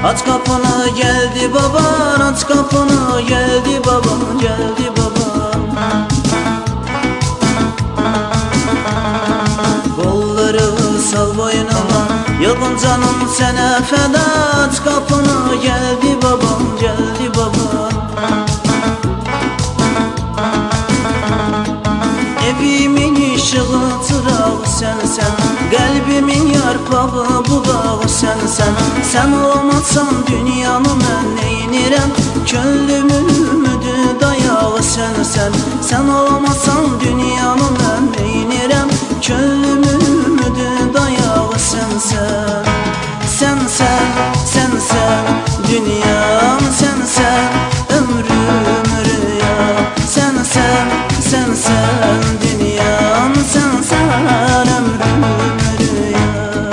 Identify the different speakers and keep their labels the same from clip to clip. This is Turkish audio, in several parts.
Speaker 1: Aç kapını geldi baban, aç kapını geldi baban, geldi baban. Kolları sal boynuma, yılgın canım sene feda. Aç kapını geldi baban, geldi baban. Evimin ışığı çırağı sensen, kalbimin yarpağı budağı sensen. Sen olmazsan dünyanı mən neyinirəm, könlümün ümidi dayağı sensen. Sen olmazsan dünyanı mən neyinirəm, könlümün ümidi dayağı sensen. Sensen, sensen, dünyam sensen, ömrüm rüya. Sensen, sensen, dünyam sensen, ömrüm rüya.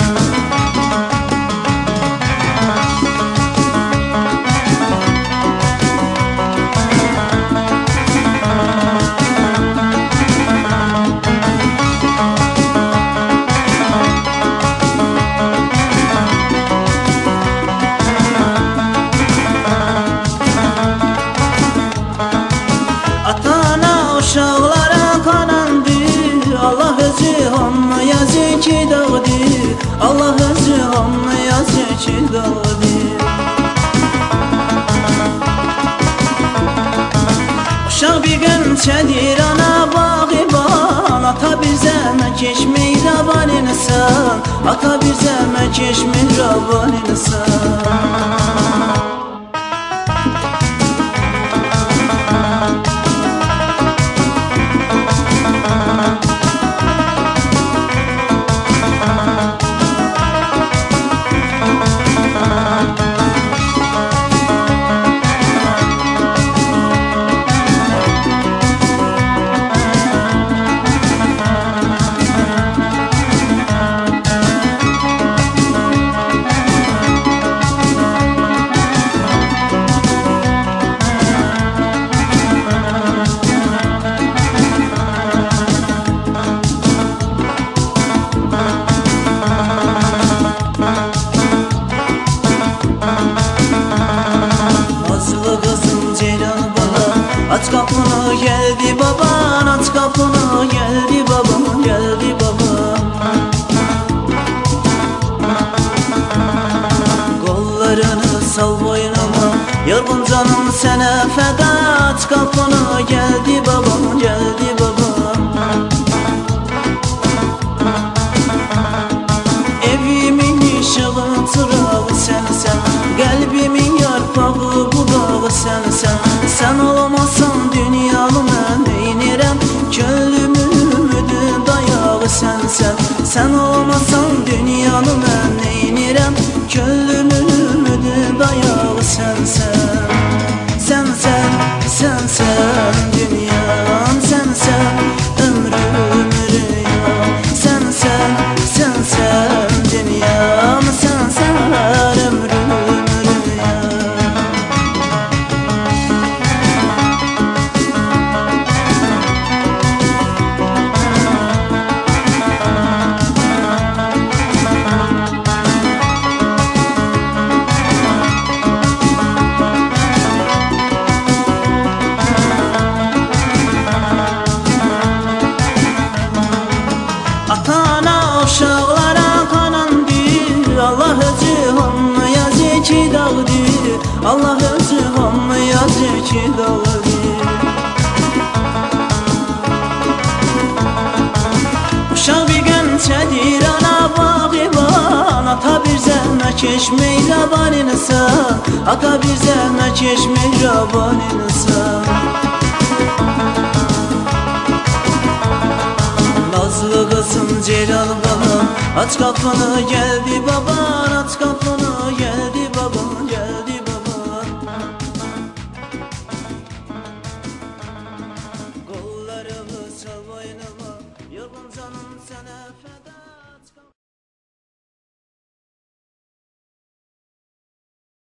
Speaker 1: Atana uşaqlara kanandı, Allah özü hamıya zeki dağdı, Allah özü hamıya zeki dağdı. Uşaq bir gönçədir ana bağıban, ata bir zəmə keçmək ravan insan, ata bir zəmə keçmək ravan insan. Aç kapını geldi baban, aç kapını geldi baban, geldi baban. Kollarını sal boynuma, yorgun canım sene feda. Aç kapını geldi baban, geldi baban. Evimin ışığı çırağı sensen, kalbimin yarpağı budağı sensen. Sen olmazsan dünyanı mən neyinirəm, könlümün ümidi dayağı sensen. Sen olmazsan dünyanı mən neyinirəm, könlümün ümidi dayağı sensen. Sensen, sensen, dünyam sensen, ömrüm rüya. Sensen, sensen, dünyam sensen, ömrüm rüya. Atana uşaqlara kanandı, Allah özü hamıya zeki dağdı, Allah özü hamıya zeki dağdı. Uşaq bir gönçədir ana bağıban, ata bir zəmə keçmək ravan insan, ata bir zəmə keçmək ravan insan. Nazlı kızım Celal baban, aç kapını geldi baban, aç kapını.